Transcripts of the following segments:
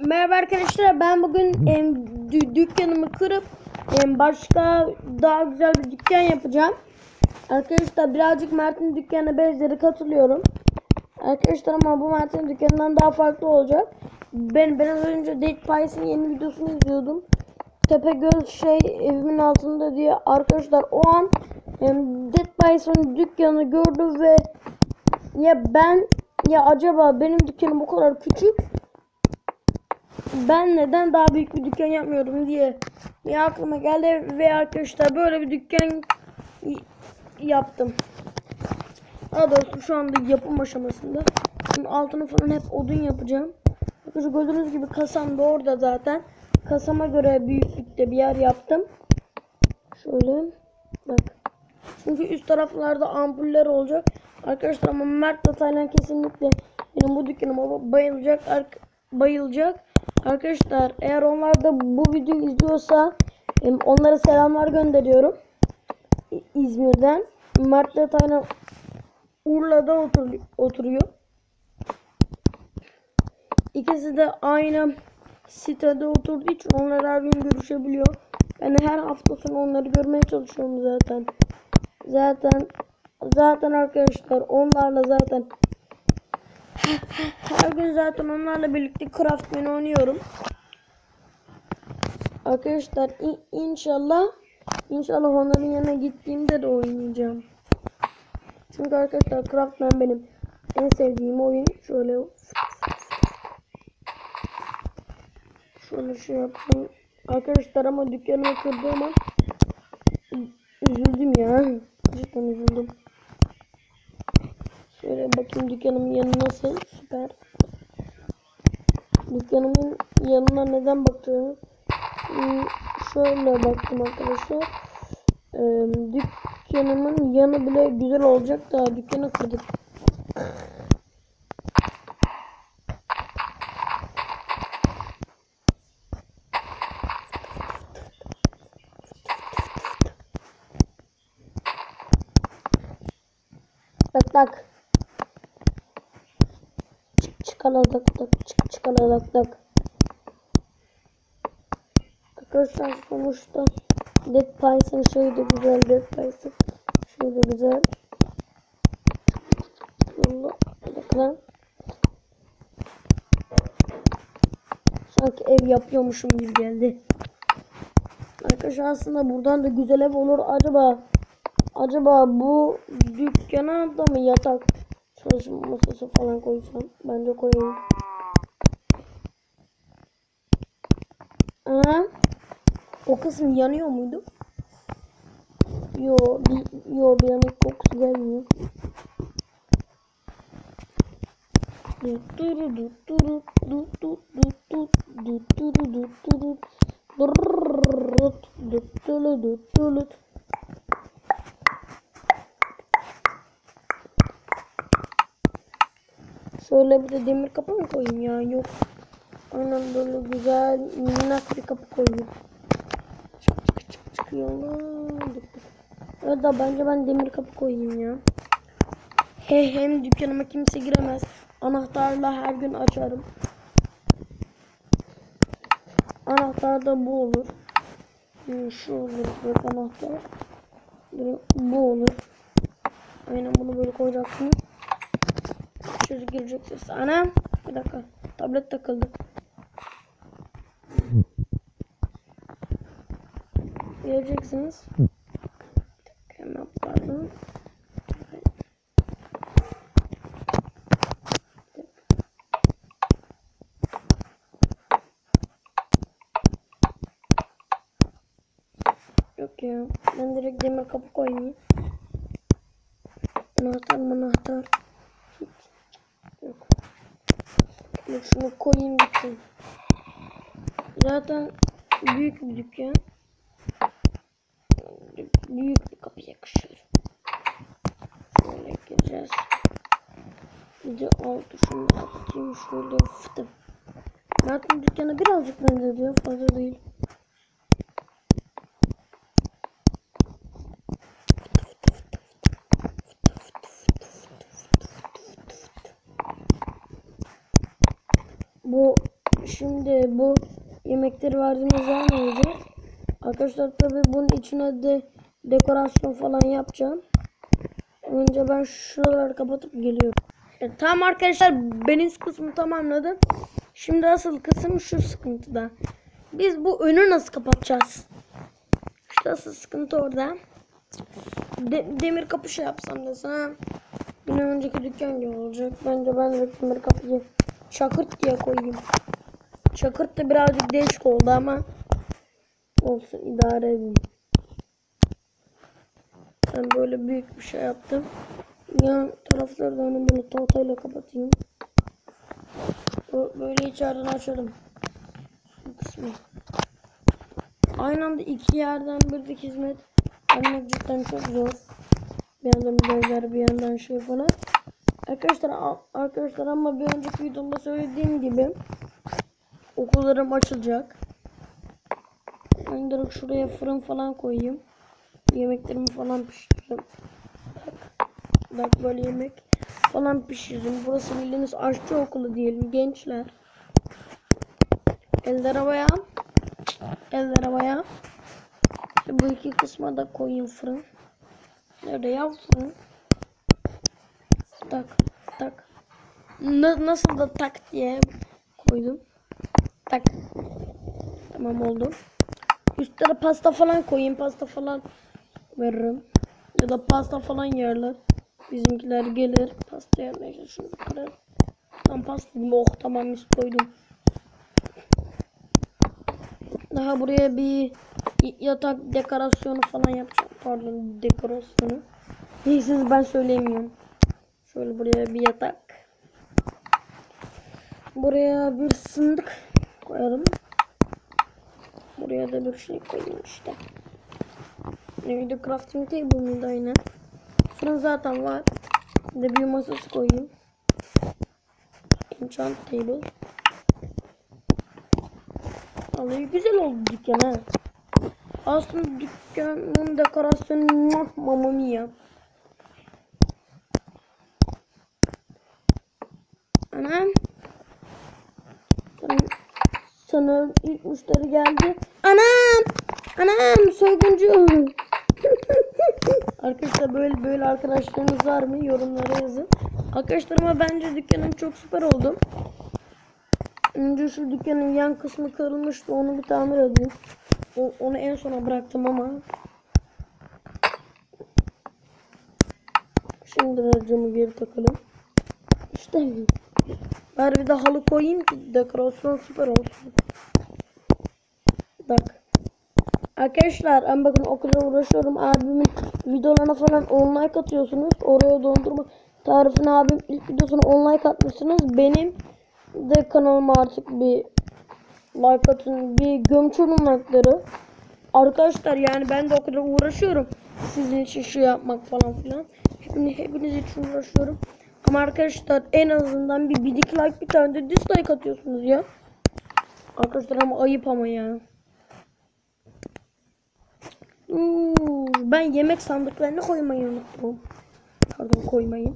Merhaba arkadaşlar, ben bugün dükkanımı kırıp başka daha güzel bir dükkan yapacağım. Arkadaşlar birazcık Mert'in dükkanına benzeri katılıyorum. Arkadaşlar ama bu Mert'in dükkanından daha farklı olacak. Ben az önce Dead Pies'in yeni videosunu izliyordum. Tepegöz evimin altında diye. Arkadaşlar o an Dead Pies'in dükkanını gördüm ve acaba benim dükkanım bu kadar küçük, ben neden daha büyük bir dükkan yapmıyorum diye bir aklıma geldi ve arkadaşlar böyle bir dükkan yaptım. Daha doğrusu şu anda yapım aşamasında. Şimdi altını falan hep odun yapacağım. Arkadaşlar gördüğünüz gibi kasam da orada zaten. Kasama göre büyüklükte bir yer yaptım. Şöyle bak. Çünkü üst taraflarda ampuller olacak. Arkadaşlar ama Mert de Taylan kesinlikle benim bu dükkanıma bayılacak. Arkadaşlar eğer onlar da bu videoyu izliyorsa onlara selamlar gönderiyorum. İzmir'den. Mert de Taylan Urla'da oturuyor. İkisi de aynı sitede oturduğu için onlar her gün görüşebiliyor. Ben her hafta sonu onları görmeye çalışıyorum zaten. Zaten arkadaşlar onlarla her gün onlarla birlikte Craftman oynuyorum. Arkadaşlar inşallah onların yanına gittiğimde de oynayacağım. Çünkü arkadaşlar Craftman benim en sevdiğim oyun. Şöyle şey yaptım. Arkadaşlar ama dükkanımı kırdığıma üzüldüm ya. Cidden üzüldüm. Şöyle bakayım dükkanımın yanı nasıl? Süper. Dükkanımın yanına neden baktığımı şöyle baktım arkadaşlar. Dükkanımın yanı bile güzel olacak da dükkanı kırdık. Tak. Çıkaladak. Arkadaşlar sonuçta Dead Pies'in şeyi de güzel. Dead Pies'in şeyi de güzel. Bakın. Sanki ev yapıyormuşum gibi geldi. Arkadaşlar aslında buradan da güzel ev olur. Acaba bu dükkana da mı yatak çalışma masası falan koysam? Bence koyayım. Aha. O kısım yanıyor muydu? Bir yanık kokusu gelmiyor. Şöyle bir de demir kapı mı koyayım ya? Yok. Aynen böyle güzel minnak bir kapı koyayım. Çıkıyor. Ya da bence ben demir kapı koyayım ya. Hem dükkanıma kimse giremez. Anahtarla her gün açarım. Anahtar da bu olur. Şu olur. Bak anahtar. Bu olur. Aynen bunu böyle koyacaksın. Çocuk girecek ses. Anam. Bir dakika. Tablet takıldı. Göreceksiniz. Hemen pardon. Yok ya. Ben direkt demir kapı koyayım. Anahtar. Yok. Şunu koyayım bitsin. Zaten büyük bir dükkan. Büyük bir kapı yakışır. Şöyle gireceğiz. Bir de altı şunu kapatayım. Şöyle fıtım. Zaten dükkana birazcık benzetiyor. Fazla değil. Bu Şimdi bu yemekleri verdiğimiz zaman ne olacak? Arkadaşlar tabi bunun içine de dekorasyon falan yapacağım. Önce ben şuraları kapatıp geliyorum. Tamam arkadaşlar, ben üst kısmı tamamladım. Şimdi asıl kısım şu sıkıntıda. Biz bu önü nasıl kapatacağız? İşte asıl sıkıntı orada. Demir kapı şey yapsam desem. Yine önceki dükkan gibi olacak. Bence ben de demir kapıyı çakırt diye koyayım. Çakırt da birazcık değişik oldu ama olsun, idare edin. Ben böyle büyük bir şey yaptım. Yan tarafları da onu böyle tahtayla kapatayım. Böyle içeriden açalım. Bu kısmı. Aynı anda iki yerden bir hizmet vermek cidden çok zor. Bir yandan bir bir yandan şey falan. Arkadaşlar ama bir önceki videomda söylediğim gibi okullarım açılacak. Ben direkt şuraya fırın falan koyayım. Yemeklerimi falan pişiririm. Bak böyle yemek falan pişiririm. Burası bildiğiniz aşçı okulu diyelim gençler. Eller havaya. Eller havaya. İşte bu iki kısma da koyayım fırın. Nerede ya fırın? Tak tak. Nasıl da tak diye koydum. Tak. Tamam oldu. Üstlere pasta falan koyayım. Pasta falan veririm. Ya da pasta falan yerler. Bizimkiler gelir. Pasta yerine şunu kırar. Tam pasta gibi. Oh tamam, mis koydum. Daha buraya bir yatak dekorasyonu falan yapacağım. Pardon, dekorasyonu. Neyse ben söyleyemiyorum. Şöyle buraya bir yatak. Buraya bir sandık koyalım. Buraya da bir şey koyayım işte. Neydi, crafting table mıydı aynen. Fırın zaten var. Bir de bir masası koyayım. Enchant table. Vallahi güzel oldu dükkan ha. Aslında dükkanın dekorasyonu mamma mia. Anam. Sanırım ilk müşteri geldi. Anam. Anam soyguncu. Arkadaşlar böyle arkadaşlarınız var mı? Yorumlara yazın. Arkadaşlar ama bence dükkanım çok süper oldu. Önce şu dükkanın yan kısmı kırılmıştı. Onu bir tamir edeyim. Onu en sona bıraktım ama. Şimdi racımı geri takalım. İşte. Bari bir de halı koyayım ki dekorasyon süper olsun. Bak. Arkadaşlar ben bakın o kadar uğraşıyorum. Abimin videolarına falan 10 like atıyorsunuz. Oraya dondurma tarifine abim ilk videosuna 10 like atmışsınız. Benim de kanalıma artık bir like atın. Bir gömçürün like'ları. Arkadaşlar yani ben de o kadar uğraşıyorum. Sizin için şu yapmak falan filan. Hepiniz için uğraşıyorum. Ama arkadaşlar en azından bir like, bir tane de dislike atıyorsunuz ya. Arkadaşlar ama ayıp ama ya. Ben yemek sandıklarını koymayı unuttum. Pardon, koymayın.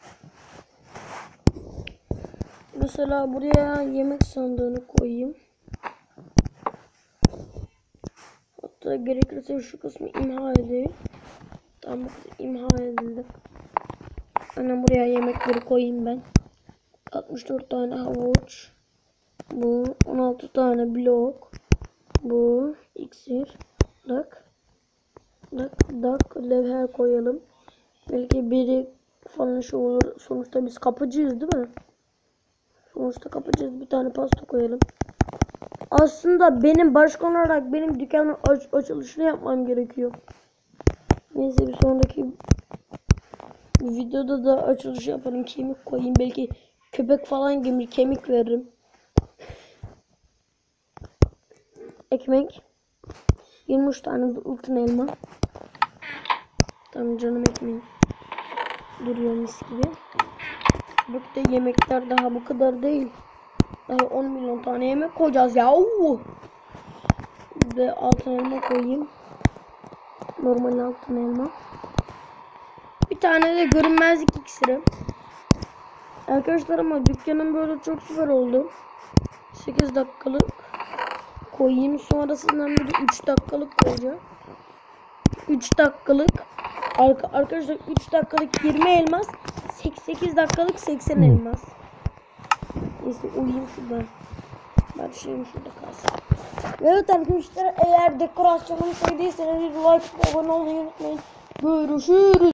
Mesela buraya yemek sandığını koyayım. Hatta gerekirse şu kısmı imha edeyim. Tamam, imha edildi. Annem buraya yemekleri koyayım ben. 64 tane havuç. Bu 16 tane blok. Bu iksir. Dak levher koyalım. Belki biri falan şu olur. Sonuçta biz kapıcıyız değil mi? Sonuçta kapıcıyız. Bir tane pasta koyalım. Aslında benim başkan olarak benim dükkanın açılışını yapmam gerekiyor. Neyse bir sonraki videoda da açılış yaparım. Kemik koyayım. Belki köpek falan gibi kemik veririm. Ekmek. 23 tane altın elma. Tamam canım, ekmeğim. Duruyor mis gibi. Bak da yemekler daha bu kadar değil. Daha 10 milyon tane yemek koyacağız ya. Ve altın elma koyayım. Normal altın elma. Bir tane de görünmezlik iksiri. Arkadaşlar ama dükkanım böyle çok süper oldu. 8 dakikalık koyayım. Sonrasından bir de 3 dakikalık koyacağım. 3 dakikalık arkadaşlar 3 dakikalık 20 elmas, 8 dakikalık 80 elmas. Neyse uyuyayım şuradan. Ben şeyim şurada kalsın. Evet arkadaşlar, eğer dekorasyonumu sevdiyseniz like ve abone olmayı unutmayın. Görüşürüz.